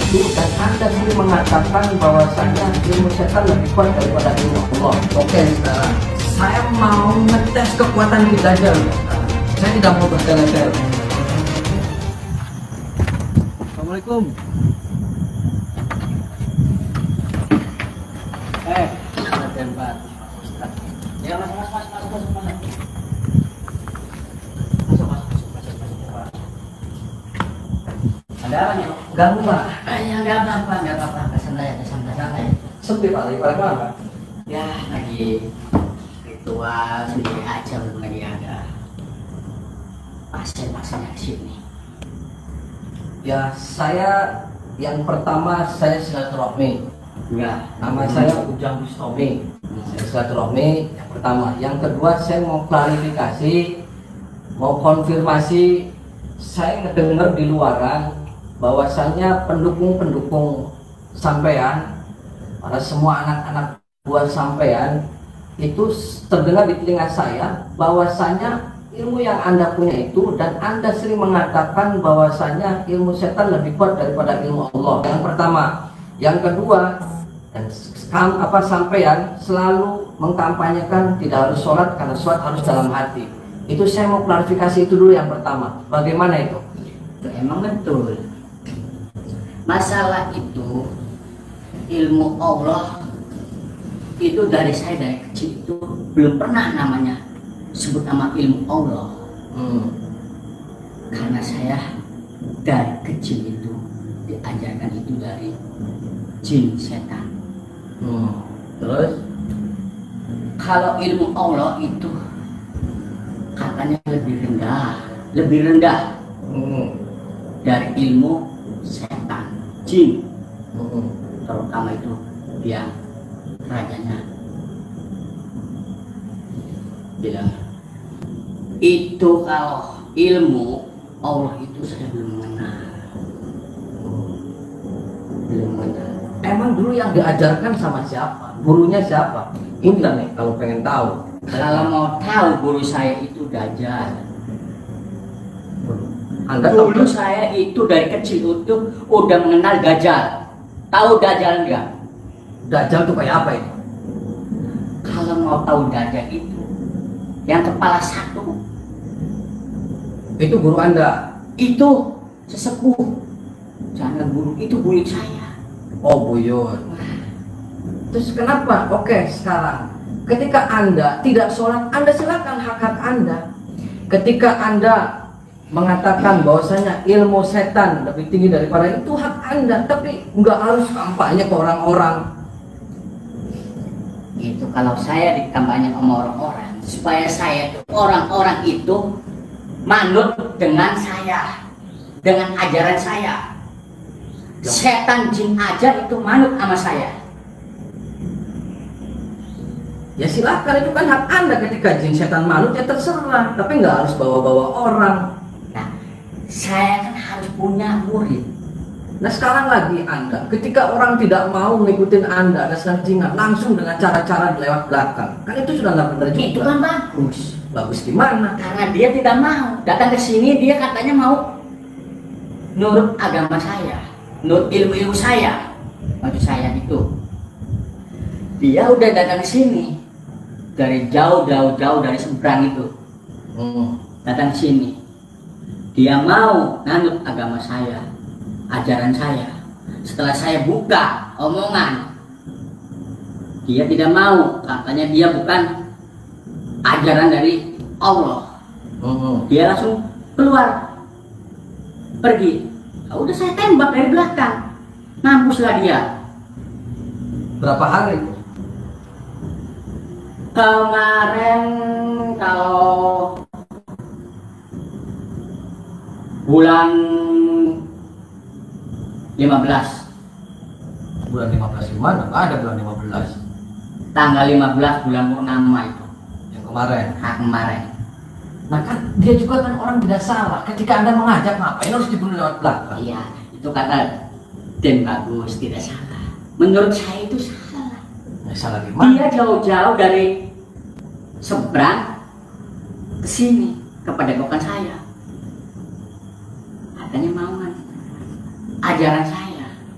itu dan Anda sendiri mengatakan bahwasanya ilmu setan lebih kuat daripada ilmu Allah. Oke, sekarang saya mau ngetes kekuatan kita aja. Saya tidak mau bertele-tele. Assalamualaikum. Tembak. Ya, masuk. Ada apa nih? Ganggu Pak? Ya nggak apa-apa, santai. Sepi Pak, lagi pada mana? Ya lagi ritual sendiri aja, belum lagi ada pasien-pasiennya di sini. Ya saya yang pertama saya silaturahmi. Enggak, Nama saya Ujang Bustami. Saya silaturahmi yang pertama. Yang kedua saya mau klarifikasi, mau konfirmasi. Saya ngedengar di luaran bahwasannya pendukung sampean, para semua anak-anak buah sampean itu terdengar di telinga saya bahwasannya ilmu yang Anda punya itu, dan Anda sering mengatakan bahwasannya ilmu setan lebih kuat daripada ilmu Allah. Yang pertama. Yang kedua, dan sampean selalu mengkampanyekan tidak harus sholat karena sholat harus dalam hati. Itu saya mau klarifikasi itu dulu yang pertama. Bagaimana itu? itu emang betul. Masalah itu ilmu Allah itu dari saya dari kecil itu belum pernah namanya sebut nama ilmu Allah. Karena saya dari kecil itu diajarkan itu dari jin setan. Terus kalau ilmu Allah itu katanya lebih rendah dari ilmu setan, jin. Terutama itu dia rajanya bilang itu kalau ilmu Allah itu saya belum mengenal. emang dulu yang diajarkan sama siapa? Gurunya siapa? Intan nih kalau pengen tahu. Kalau mau tahu, guru saya itu Dajjal. Anda Dulu saya itu dari kecil itu udah mengenal Dajjal. Tahu Dajjal enggak? Dajjal tuh kayak apa itu? Kalau mau tahu Dajjal itu yang kepala satu, Itu guru Anda? itu sesepuh. Jangan guru, itu buyut saya. Oh, buyut. Terus kenapa? Oke, sekarang ketika Anda tidak sholat, Anda silakan hak-hak Anda. Ketika Anda mengatakan bahwasanya ilmu setan lebih tinggi daripada itu, hak Anda, tapi nggak harus kampanye ke orang-orang. Itu kalau saya dikampanye sama orang-orang supaya saya itu orang-orang itu manut dengan saya, dengan ajaran saya. Setan jin aja itu manut sama saya. Ya silakan, itu kan hak Anda. Ketika jin setan manut ya terserah, tapi nggak harus bawa-bawa orang. Nah, saya kan harus punya murid. Nah sekarang lagi Anda, ketika orang tidak mau ngikutin Anda, ada selentingan langsung dengan cara-cara lewat belakang, kan itu sudah nggak benar juga. Itu kan bagus. Bagus gimana? Karena dia tidak mau datang ke sini, dia katanya mau nurut agama saya, nurut ilmu-ilmu saya. Maksud saya itu, dia udah datang ke sini dari jauh dari seberang itu, datang ke sini. Dia mau nanut agama saya, ajaran saya. Setelah saya buka omongan, dia tidak mau, katanya dia bukan ajaran dari Allah. Dia langsung keluar, pergi. Udah saya tembak dari belakang, mampuslah dia. Berapa hari? Kemarin kalau bulan 15. Bulan 15 gimana? Nggak ada bulan 15. Tanggal 15 bulan Purnama itu. Yang kemarin. Kemarin. Nah kan dia juga kan orang tidak salah. Ketika Anda mengajak, ngapain harus dibunuh lewat belakang? Iya, itu kata Den bagus, tidak salah. Menurut saya itu salah. Ya, salah gimana? Dia jauh-jauh dari seberang ke sini ke padepokan saya. Katanya mau ajaran saya.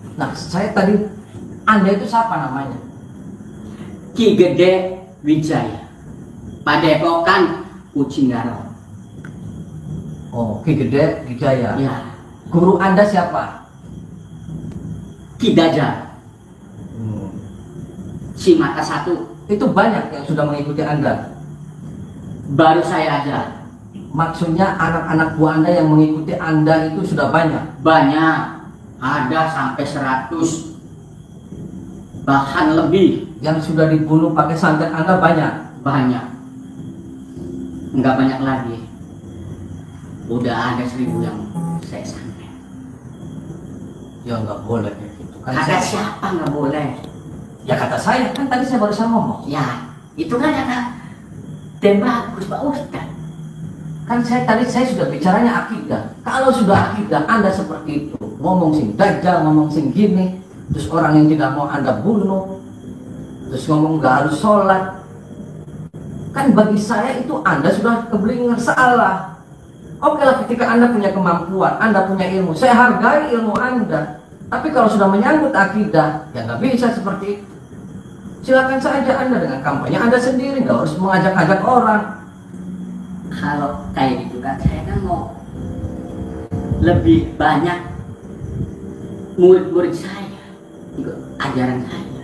Nah, saya tadi, Anda itu siapa namanya? Ki Gede Wijaya, Padepokan Kucinggaro. Oh, Ki Gede Wijaya. Ya, Guru Anda siapa? Ki Dajar, Hmm. si mata satu. Itu banyak yang sudah mengikuti Anda. Baru saya aja. Maksudnya anak-anak buah Anda yang mengikuti Anda itu sudah banyak. Banyak, ada sampai 100, bahkan lebih. Yang sudah dibunuh pakai santet Anda banyak. Banyak, nggak banyak lagi. Udah ada 1000 yang saya santet. Ya nggak boleh kayak gitu. Kan Kata saya- siapa nggak boleh? Ya kata saya, kan tadi saya barusan ngomong. Ya, itu kan kata dan bagus Pak Ustadz. Kan saya sudah bicaranya akidah. Kalau sudah akidah Anda seperti itu, ngomong sing dajjal, ngomong sing gini, terus orang yang tidak mau Anda bunuh, terus ngomong nggak harus sholat. Kan bagi saya itu Anda sudah keblinger salah. Oke lah, ketika Anda punya kemampuan, Anda punya ilmu, saya hargai ilmu Anda. Tapi kalau sudah menyangkut akidah, ya nggak bisa seperti itu. Silakan saja Anda dengan kampanye Anda sendiri, nggak harus mengajak-ajak orang. Kalau kayak gitu kan saya kan mau lebih banyak murid-murid saya ikut ajaran saya.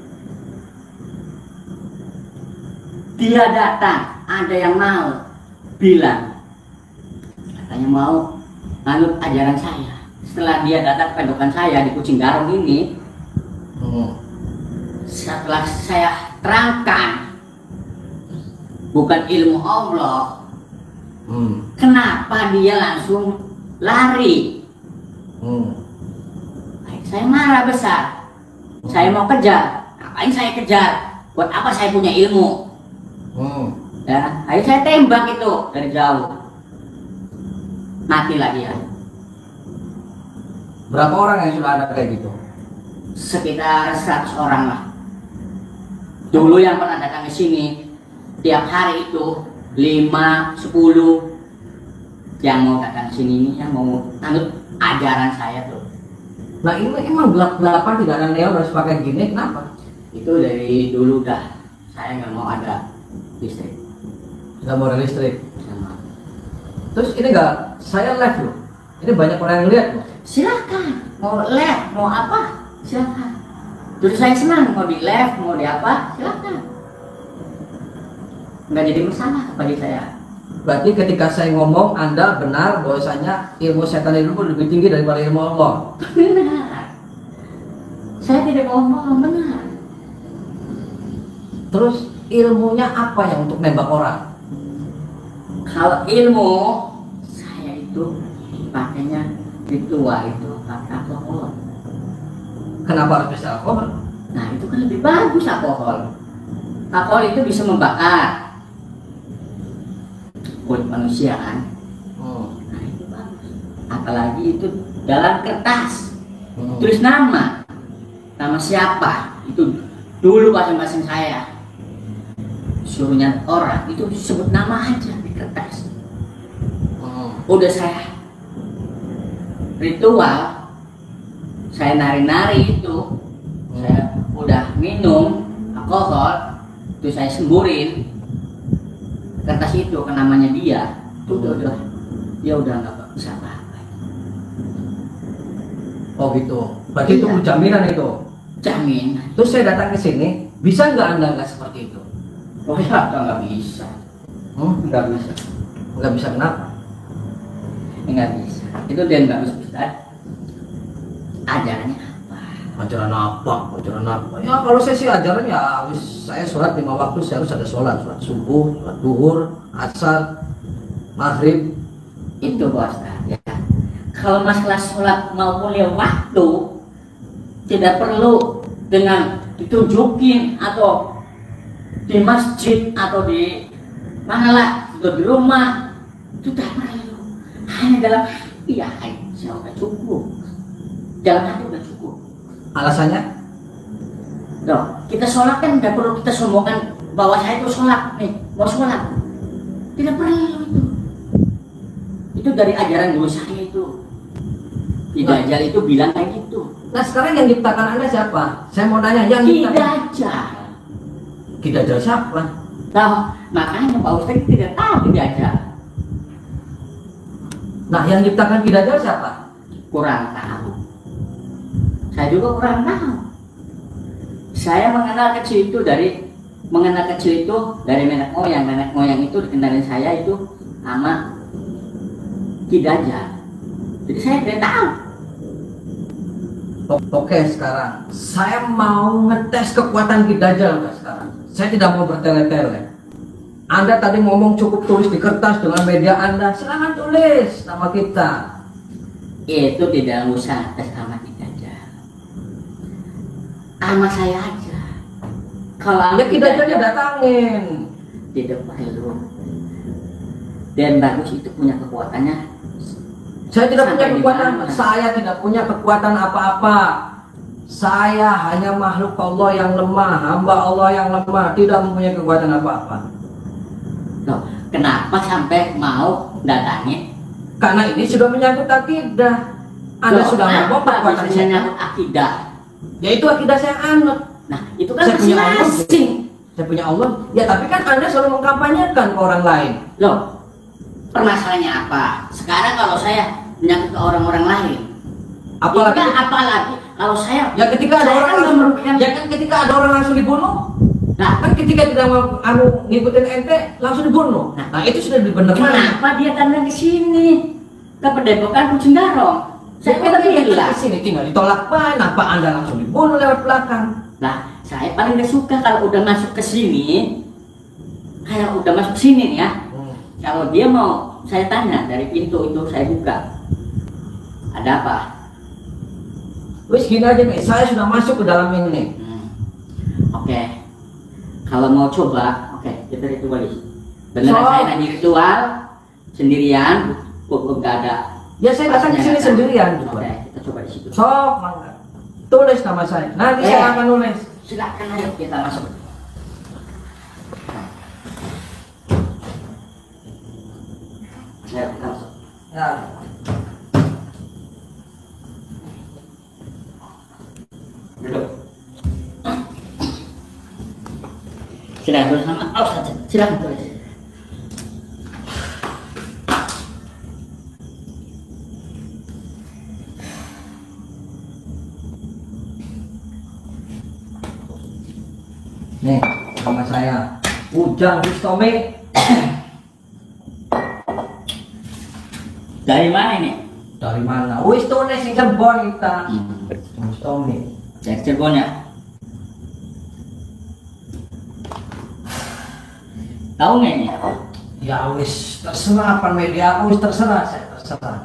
Dia datang, ada yang mau bilang katanya mau anut ajaran saya. Setelah dia datang ke padepokan saya di Kucinggaro ini, setelah saya terangkan bukan ilmu Allah, kenapa dia langsung lari? Saya marah besar. Saya mau kejar. Ngapain saya kejar? Buat apa saya punya ilmu? Ya, akhirnya saya tembak itu dari jauh. Matilah dia. Berapa orang yang sudah ada kayak gitu? Sekitar 100 orang lah. Dulu yang pernah datang ke sini tiap hari itu 5, 10 yang mau datang ke sini, yang mau anut ajaran saya tuh. Nah ini emang gelap-gelapan, tidak ada neon, harus pakai gini, kenapa? Itu dari dulu dah saya nggak mau ada listrik. Nggak mau ada listrik. Sama. Terus ini nggak, saya live loh. Ini banyak orang yang lihat loh. Silakan mau live mau apa silakan. Terus saya senang mau di live mau di apa silakan. Nggak jadi masalah bagi saya. Berarti ketika saya ngomong, Anda benar bahwasanya ilmu setan itu lebih tinggi daripada ilmu Allah. Benar. Saya tidak ngomong benar. Terus ilmunya apa yang untuk nembak orang? Kalau ilmu saya itu pakainya ritual itu pakai alkohol. Kenapa harus bisa alkohol? Nah itu kan lebih bagus alkohol. Alkohol itu bisa membakar kulit manusia kan. Nah itu bagus. Apalagi itu dalam kertas tulis nama siapa itu dulu masing-masing saya suruhnya orang itu sebut nama aja di kertas. Udah saya ritual, saya nari-nari itu, saya udah minum alkohol, itu saya semburin kertas itu ke namanya dia, itu udah dia udah nggak bisa apa-apa. Oh gitu. Berarti itu Iya. jaminan itu. Jamin. Terus saya datang ke sini, bisa nggak Anda nggak seperti itu? Oh ya, nggak bisa, nggak bisa, Nggak bisa kenapa? nggak bisa. Itu dia nggak bisa. Ustaz. Ajarannya apa? Ajaran apa? Ajaran apa? Ya kalau saya sih ajaran ya saya sholat 5 waktu, saya harus ada sholat subuh, sholat duhur, asar, maghrib. Itu bos ya. Kalau masalah sholat maupun lima waktu tidak perlu dengan ditunjukin atau di masjid atau di mana lah atau di rumah, itu tidak perlu. Hanya dalam hati ya aja udah cukup. Dalam hati udah cukup. Alasannya? Loh, kita sholat kan tidak perlu kita sombongkan bahwa saya itu sholat nih, mau sholat. Tidak perlu itu. Itu dari ajaran dulu saya itu. Tidak ajar itu bilang kayak gitu. Nah sekarang yang ciptakan Anda siapa? Saya mau tanya, yang Ki ciptakan Dajjal. Ki Dajjal siapa? Tahu, makanya Pak Ustadz tidak tahu Ki Dajjal. Nah yang ciptakan Ki Dajjal siapa? Kurang tahu. Saya juga kurang tahu. Saya mengenal kecil itu dari nenek moyang. Nenek moyang itu dikenalin saya itu sama Ki Dajjal. Jadi saya tidak tahu. Oke, sekarang saya mau ngetes kekuatan Ki Dajjal sekarang. Saya tidak mau bertele-tele. Anda tadi ngomong cukup tulis di kertas dengan media Anda, silahkan tulis nama kita. Itu tidak usah tes sama Ki Dajjal. Sama saya aja. Kalau Anda Ki Dajjal datangin. tidak perlu. Dan bagus itu punya kekuatannya. Saya tidak punya Sampai di kekuatan, mana? saya tidak punya kekuatan apa-apa. Saya hanya makhluk Allah yang lemah, hamba Allah yang lemah, tidak mempunyai kekuatan apa-apa. Loh, kenapa sampai mau datangi? Karena ini sudah menyangkut akidah. Anda sudah ngomong kekuatan bisa saya, nyangkut akidah. yaitu akidah saya anut. Nah, itu kan Saya punya Allah. masing-masing. Saya punya Allah. Ya tapi kan Anda selalu mengkampanyekan ke orang lain. Loh, permasalahannya apa? Sekarang kalau saya menyangkut ke orang-orang lain, Apalagi apalagi kalau saya ya ketika ada saya orang kan langsung, merugikan. ya kan ketika ada orang langsung dibunuh. Nah, Kan ketika tidak mau ngikutin ente langsung dibunuh. Nah itu sudah dibenarkan. kenapa dia datang ke sini? Ke Padepokan Ujung Garong. Saya Saya kan bilang. di sini tinggal ditolak pan, apa Anda langsung dibunuh lewat belakang? Nah, saya paling gak suka kalau udah masuk ke sini. Kayak udah masuk sini nih ya. Kalau dia mau saya tanya dari pintu itu saya buka. Ada apa? Wis gini aja nih, saya sudah masuk ke dalam ini nih. Oke. Kalau mau coba, oke, kita ritual. Beneran So- saya nanya ritual sendirian, gak ada. Ya saya datang ke sini sendirian Oke, juga. kita coba di situ. Sok, mangga. Tulis nama saya. Nanti saya akan nulis. Silakan ayo kita masuk. Ayo kita masuk. Ya. Duduk. Silakan tulis nama saja. Silakan tulis. Nih, nama saya Ujang Bustomi. Dari mana ini? Dari mana? Wis tulis sing Cirebon kita. Bustomi. Dari Cirebon ya. Tahu nggak ini? Ya wis terserah pan media aku wis terserah, saya terserah.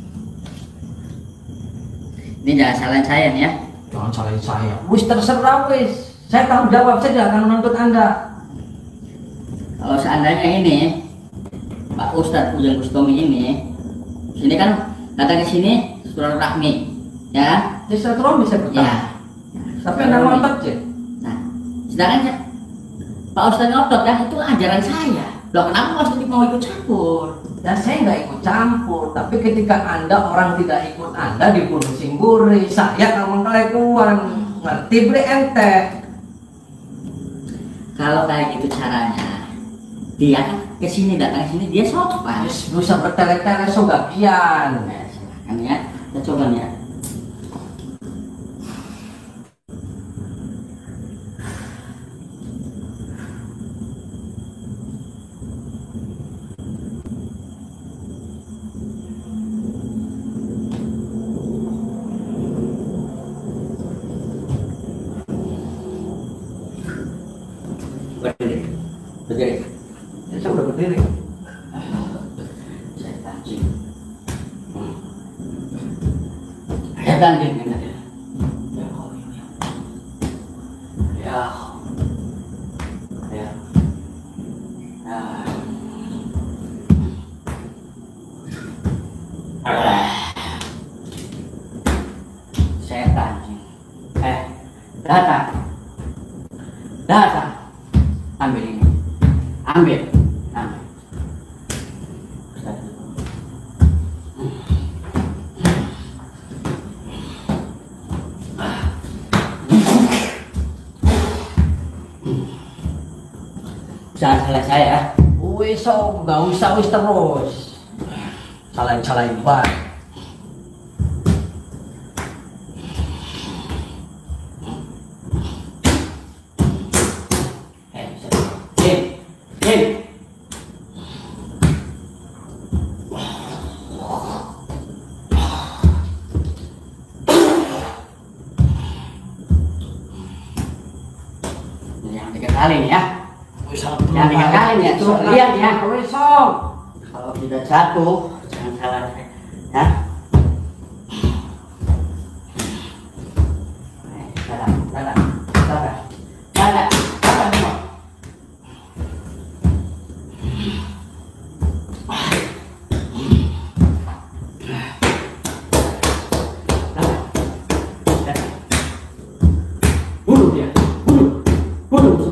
Ini jangan salahin saya nih ya. Jangan salahin saya. Wis terserah wis. Saya tanggung jawab, saya tidak akan menuntut Anda. Kalau seandainya ini Pak Ustadz Ujang Bustomi ini kan datang ke sini silaturahmi, ya? Jadi silaturahmi bisa bertahan. Ya. Tapi Anda ngotot ya. Nah, sedangkan Pak Ustadz ngotot ya itu ajaran saya. Loh kenapa Pak Ustadz mau ikut campur? Dan saya nggak ikut campur. Tapi ketika Anda orang tidak ikut Anda dibunuh singguri, saya kamu kelekuan. Ngerti beli ente. Kalau kayak gitu caranya, dia kan kesini datang ke sini dia sopan. Wis bisa bertele-tele sogakian. Nah, silakan ya, kita coba nih ya. Berdiri, berdiri. Ya, saya udah berdiri. Saya pancing. Ya tanding ini. Ya Allah. Ya. Ya. Saya pancing. Datang. Datang. Ambil ini. Ambil. Ambil. jangan salah saya. Wis nggak usah wis terus. Salahin banget. Yang 3 kali nih ya. Yang 3 kali nih ya. Tuh lihat ya. Kalau tidak jatuh, jangan salah saya. Ya. Dadah. Bunuh dia. Bunuh.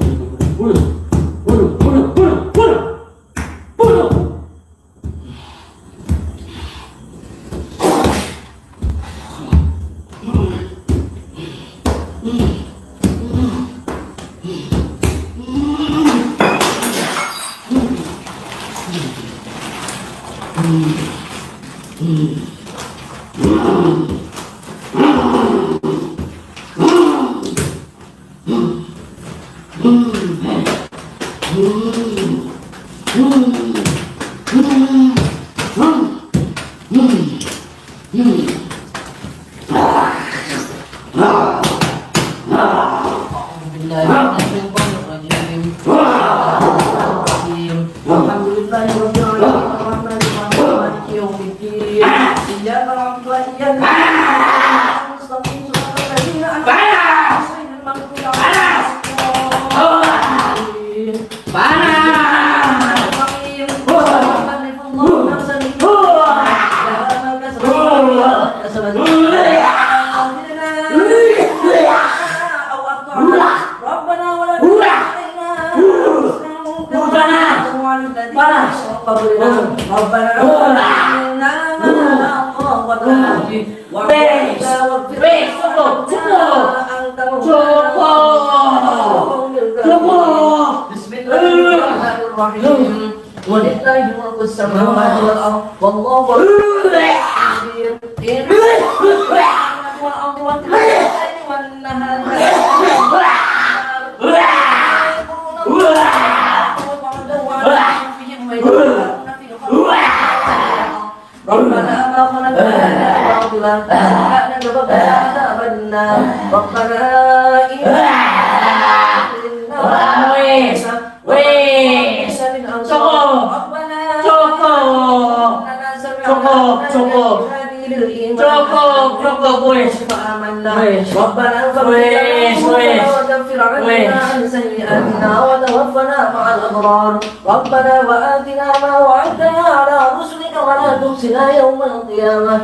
ربنا وآتنا ما وعدتنا على رسلك ولا تخزنا يوم القيامة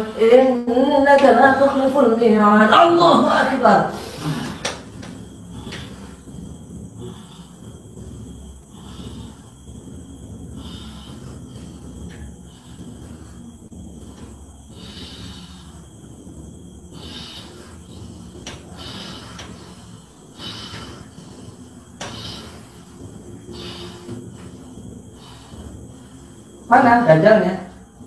إنك لا تخلف الميعاد. الله أكبر. Mana dajalnya?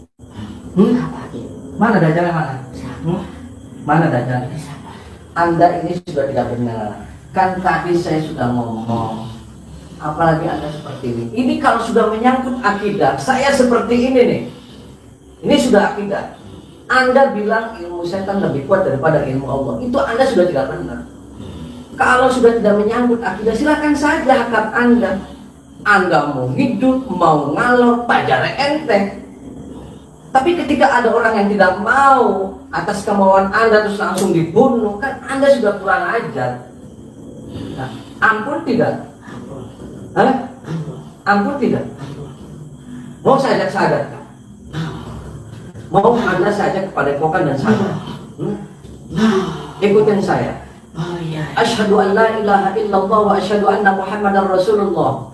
Mana dajalnya mana? Mana dajalnya? Anda ini sudah tidak benar. Kan tadi saya sudah ngomong. Apalagi Anda seperti ini. Ini kalau sudah menyangkut akidah, saya seperti ini nih. Ini sudah akidah. Anda bilang ilmu setan lebih kuat daripada ilmu Allah. Itu Anda sudah tidak benar. Kalau sudah tidak menyangkut akidah, silakan saja hak Anda. Anda mau hidup, mau ngalor, pajar ente. Tapi ketika ada orang yang tidak mau atas kemauan Anda terus langsung dibunuh, kan Anda sudah kurang ajar. Nah, ampun tidak? Hah? Ampun tidak? Mau saya ajak sadar? Mau Anda saya ajak kepada Padepokan dan sadar? Ikutin saya. Asyhadu an la ilaha illallah wa asyhadu anna Muhammadar Rasulullah.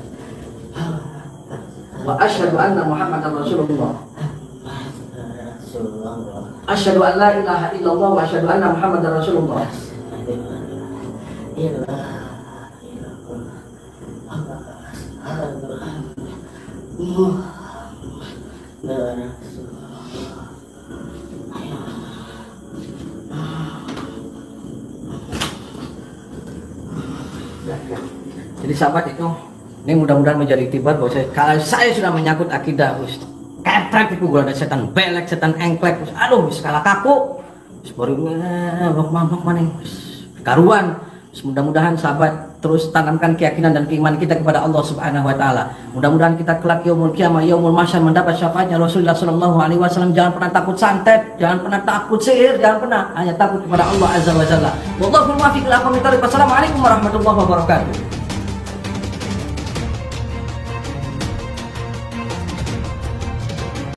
Wa asyhadu anna Muhammadar Rasulullah. Asyhadu an la ilaha illallah wa asyhadu anna Muhammadar Rasulullah. Jadi sahabat itu, ini mudah-mudahan menjadi iktibar bahwa kalau saya sudah menyangkut akidah, kepret itu gue ada setan belek, setan engklek, aduh skala kaku, baru mana karuan. Mudah-mudahan sahabat terus tanamkan keyakinan dan keimanan kita kepada Allah Subhanahu wa taala. Mudah-mudahan kita kelak yaumul qiyamah, yaumul mahsyar mendapat syafaatnya Rasulullah sallallahu alaihi wasallam. Jangan pernah takut santet, jangan pernah takut sihir, jangan pernah, hanya takut kepada Allah azza wa jalla. Wallahu muwaffiq ila aqwamit thoriq. Wassalamualaikum warahmatullahi wabarakatuh.